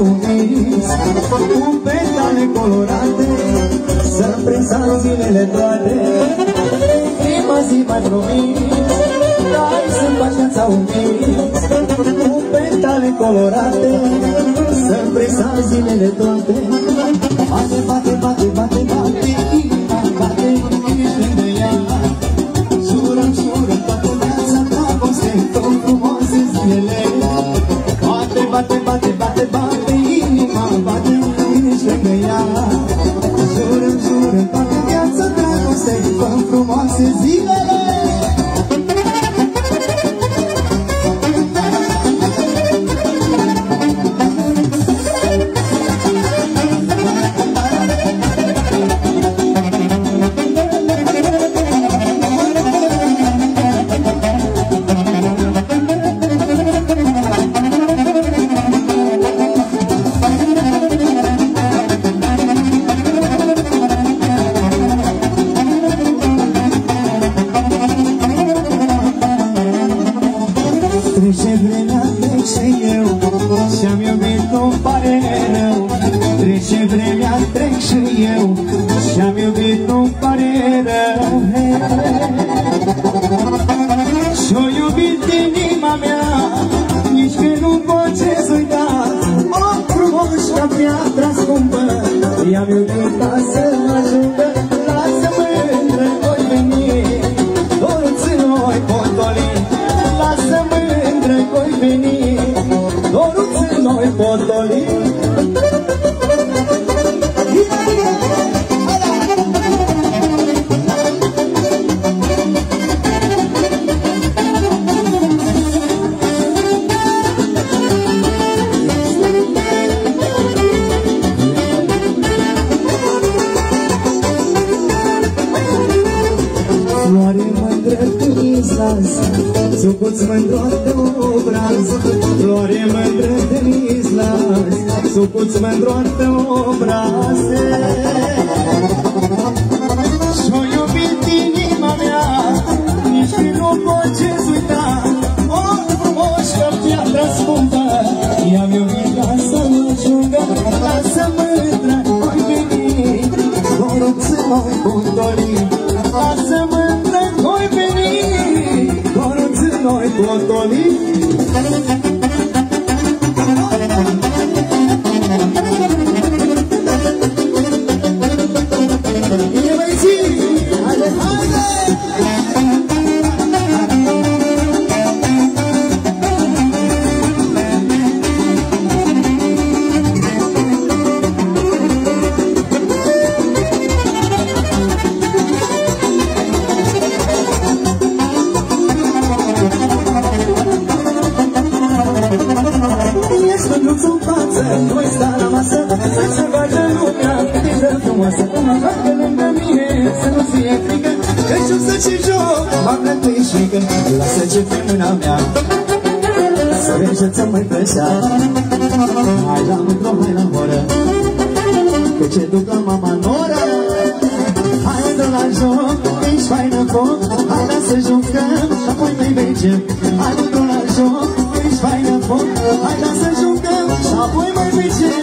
uniți, cu petale colorate, să-mi prinsa zilele toate. Prima zi mai promis, dar sunt așa uniți, cu petale colorate, să-mi prinsa zilele toate. Bate, bate, bate, bate, bate, inima bate, ești lângă ea. Jurăm, jurăm toată viața, dragoste, tot frumoase zilele. Bate, bate, bate, bate, bate, inima bate, ești lângă ea. Jurăm, jurăm toată viața, dragoste, tot frumoase zilele. I-am iubit ca să mă ajungă, lasă-mă îndrăgoi veni, dorul-ți noi potoli. Lasă-mă îndrăgoi veni, dorul-ți noi potoli. Sucuți mândror de obraz, floare mândră de mislas, sucuți mândror de obraze. Și-o iubit inima mea, nici nu poți uita, o frumos ca piatra scumpă. I-am iubit ca să mă ajungă, lasă-mă îndrăgoi veni, dorul-ți noi potoli. Lasă-mă îndrăgoi veni, noi potoli. E mai zi, haide, haide! Noi sta la masă, să vadă lumea cât de frumoasă. Haide lângă mine, să nu fie frică, că-și o să ce joc, m-am plătuit șmică. Lasă ce pe mâna mea, să vezi-ți mai plăcea. Hai la mândră, hai la horă, că ce duc la mama Nora. Hai dă la joc, ești faină foc, hai la să jucăm și apoi mai mergem. Hai dă la joc, ești faină foc, hai la să jucăm și apoi mai mergem.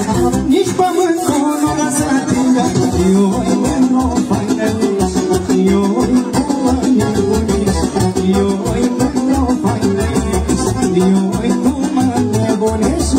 nici pământul nu lasă atingă. Ioi, mândro, faină ești, ioi, cu mă nebunești, ioi, mândro, faină ești, ioi, cu mă nebunești.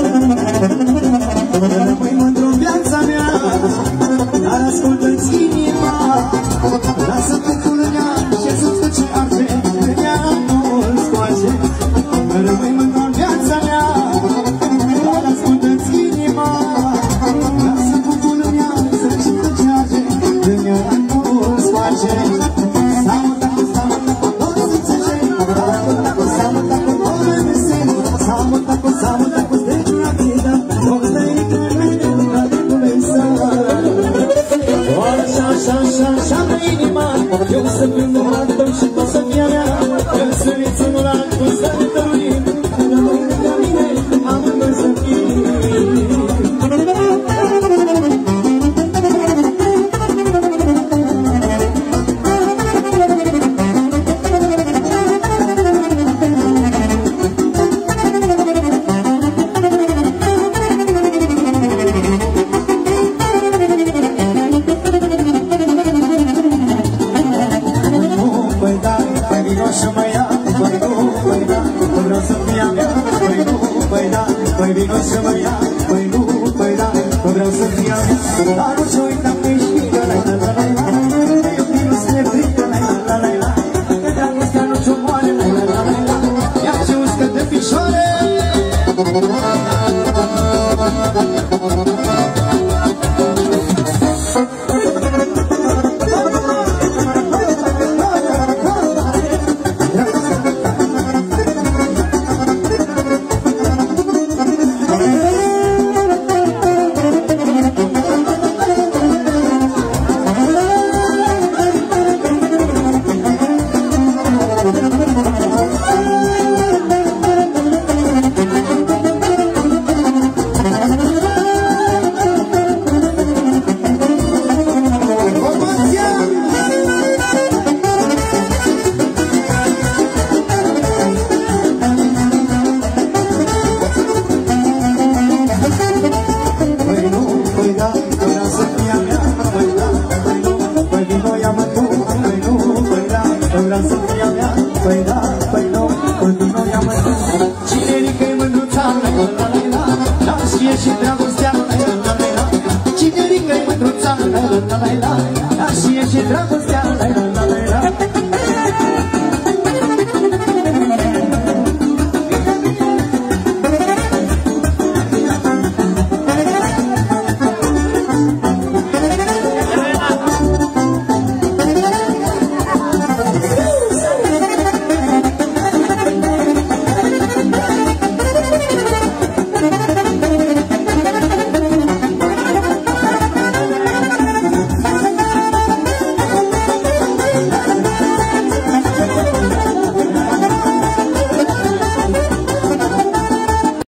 Rămâi mândru în viața mea, dar ascultă-ți inimii. Eu să fiu numai tău și tu să fii a mea, că săriți unul la altul să ne dăruim, lângă mine amândoi să fii. Păi vino să mă ia, păi nu, păi da, că vreau să fii a mea. Dar nu ți-o uitam că ești mică, la-i-la-la-la-la, eu vino să ne frică, la-i-la-la-la-la, că dragostea nu ți-o moare, la-i-la-la-la-la, ia ce uscă de pișoare. Cine rică-i mândruța, la la la la la, și e și dragostea.